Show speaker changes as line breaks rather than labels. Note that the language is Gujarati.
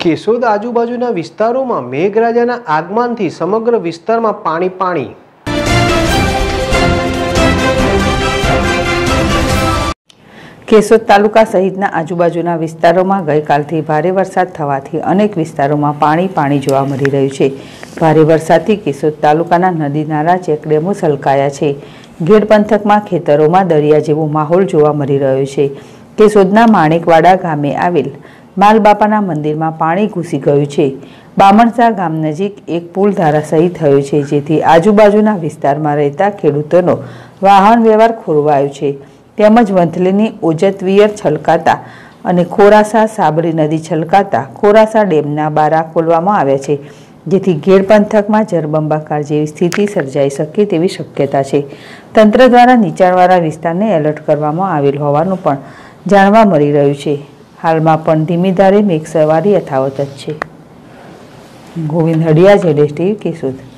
કેશોદ આજુબાજુના વિસ્તારોમાં મેઘરાજાના આગમનથી સમગ્ર વિસ્તારમાં પાણી।
કેશોદ તાલુકા સહિતના આજુબાજુના વિસ્તારોમાં ગઈકાલથી ભારે વરસાદ થવાથી અનેક વિસ્તારોમાં પાણી જોવા મળી રહ્યું છે। ભારે વરસાદથી કેશોદ તાલુકાના નદી નાળા ચેકડેમો છલકાયા છે। ગેડ પંથકમાં ખેતરોમાં દરિયા જેવો માહોલ જોવા મળી રહ્યો છે। કેશોદના માણેકવાડા ગામે આવેલ માલબાપાના મંદિરમાં પાણી ઘૂસી ગયું છે। બામણસા ગામ નજીક એક પુલ ધરાશાયી થયો છે, જેથી આજુબાજુના વિસ્તારમાં રહેતા ખેડૂતોનો વાહન વ્યવહાર ખોરવાયો છે। તેમજ વંથલીની ઓજતવિયર છલકાતા અને ખોરાસા સાબરી નદી છલકાતા ખોરાસા ડેમના બારા ખોલવામાં આવ્યા છે, જેથી ગેડ પંથકમાં જળબંબાકાર જેવી સ્થિતિ સર્જાઈ શકે તેવી શક્યતા છે। તંત્ર દ્વારા નીચાણવાળા વિસ્તારને એલર્ટ કરવામાં આવેલ હોવાનું પણ જાણવા મળી રહ્યું છે। હાલમાં પણ ધીમી ધારે મેઘસવારી યથાવત જ છે। ગોવિંદ હડિયા, ZSTV, કેશોદ।